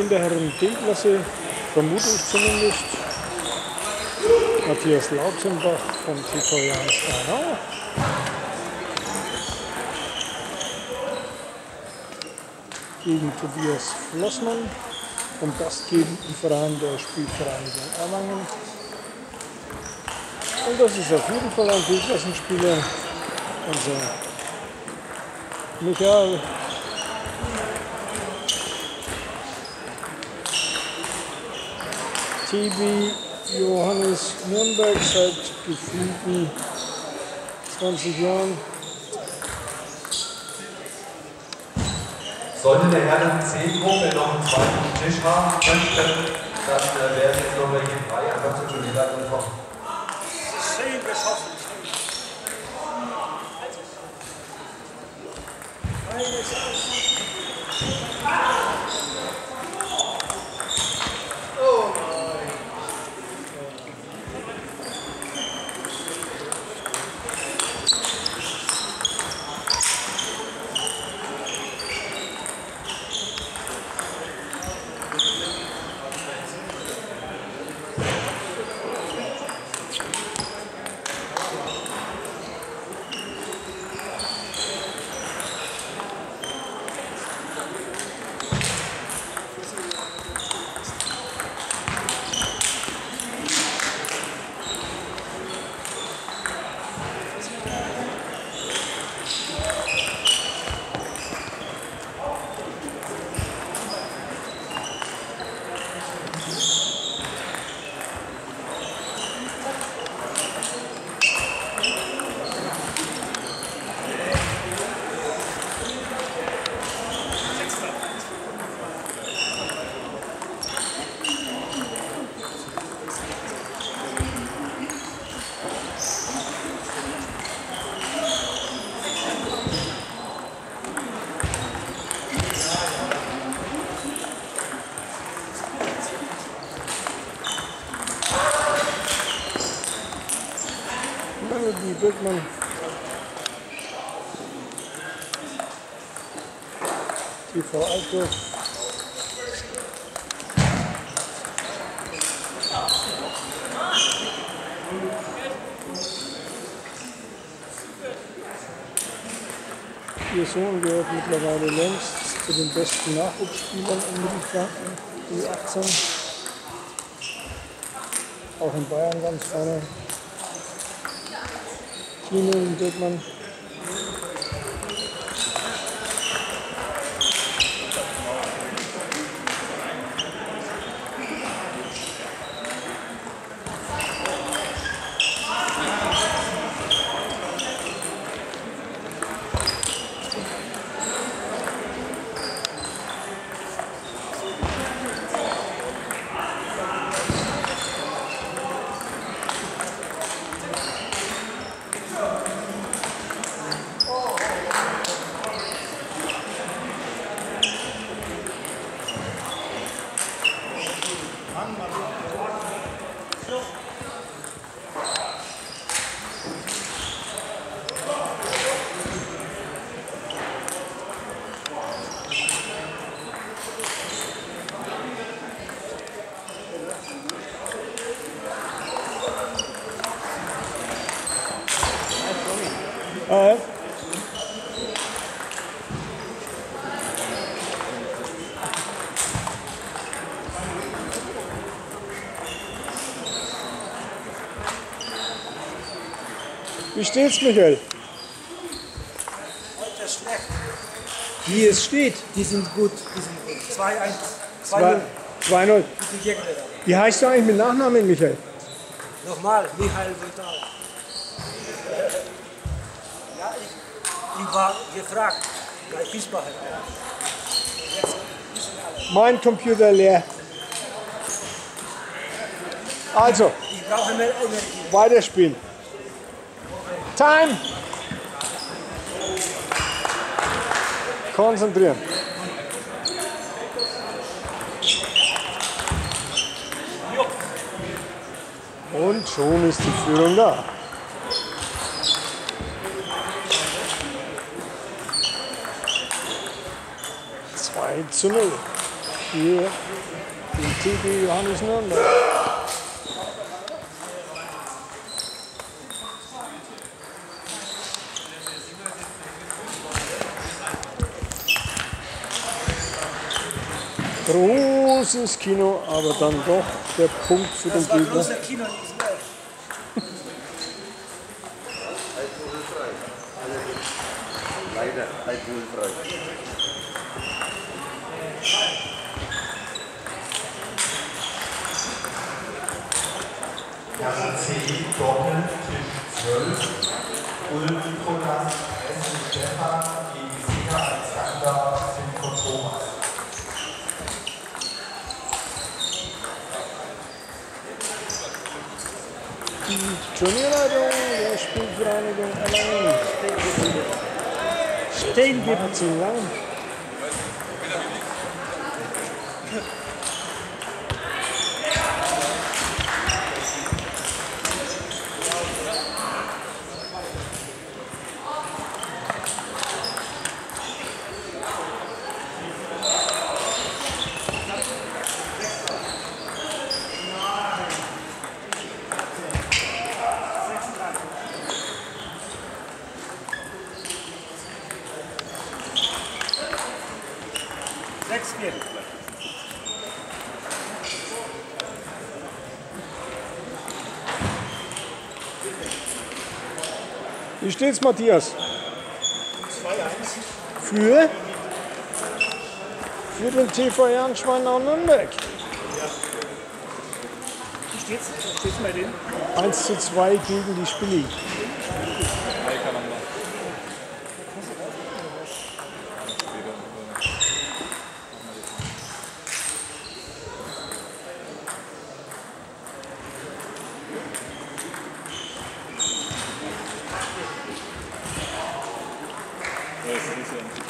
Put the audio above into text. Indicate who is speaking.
Speaker 1: in der Herren D-Klasse, vermute ich zumindest. Matthias Lautzenbach vom TV Jan Steinau. Gegen Tobias Flossmann vom gastgebenden Verein der Spielvereinigung Erlangen. Und das ist auf jeden Fall ein D-Klassenspieler, unser Michael. TB Johannes Nürnberg seit gefühlten 20 Jahren.
Speaker 2: Sollte der Herr C-Gruppe noch einen zweiten Tisch haben möchte, dann wäre jetzt noch welche frei. Ansonsten schon die Leitung kommen.
Speaker 3: Schön geschossen. Oh nein.
Speaker 1: Melody Böckmann. TV Altdorf. Ihr Sohn gehört mittlerweile längst zu den besten Nachwuchsspielern in Mittelfranken, U18. Auch in Bayern ganz vorne. Tino Böckmann. Wie steht's, Michael?
Speaker 3: Heute ist schlecht.
Speaker 1: Wie es steht.
Speaker 3: Die sind gut. 2-1. 2-0.
Speaker 1: 2-0.
Speaker 3: Die Gegner da.
Speaker 1: Wie heißt du eigentlich mit Nachnamen, Michael?
Speaker 3: Nochmal, Michael Vital. Ja, ich war gefragt bei Fischbacher. Jetzt wissen alle.
Speaker 1: Mein Computer leer. Also,
Speaker 3: Ich brauche mehr Energie.
Speaker 1: weiterspielen. Time! Konzentrieren. Und schon ist die Führung da. 2:0. für den TB Johannes Nürnberg. Großes Kino, aber dann doch der Punkt für den
Speaker 3: Das war
Speaker 1: Gegner.
Speaker 3: großer Kino in diesem Welt.
Speaker 4: Leider alkoholfrei.
Speaker 2: Klasse C, Doppel, Tisch 12. Ulm Nikolas, Essen Stefan gegen Sieger Alexander, Simko Thomas.
Speaker 1: Die Turnierleitung der Spielvereinigung Erlangen. Stehen gibt es in Lang.
Speaker 3: Sechs geht.
Speaker 1: Wie steht's, Matthias?
Speaker 3: 2-1.
Speaker 1: Für den TV Ehrenschweinau Nürnberg.
Speaker 3: Wie steht's? Steht's bei denen?
Speaker 1: 1:2 gegen die Spilli.
Speaker 5: Ja, das ist ja